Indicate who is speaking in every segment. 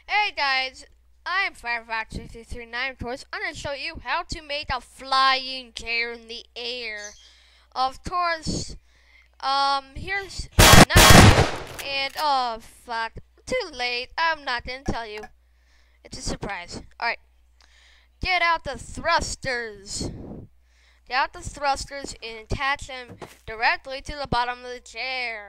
Speaker 1: Hey guys, I'm Firefox5339. Of course, I'm going to show you how to make a flying chair in the air. Of course, here's not, and oh fuck, too late. I'm not going to tell you. It's a surprise. Alright, get out the thrusters. Get out the thrusters and attach them directly to the bottom of the chair.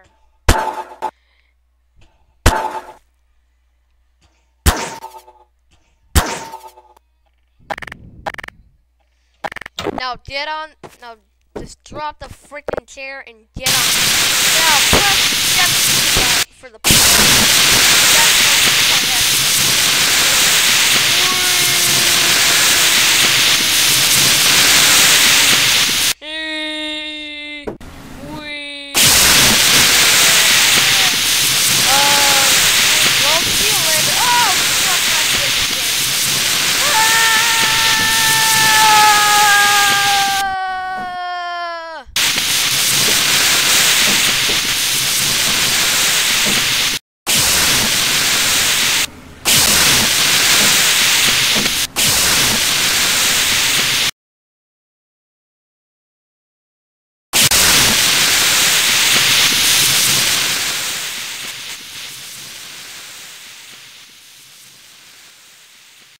Speaker 1: Now get on. Now just drop the freaking chair and get on. Now press F for the.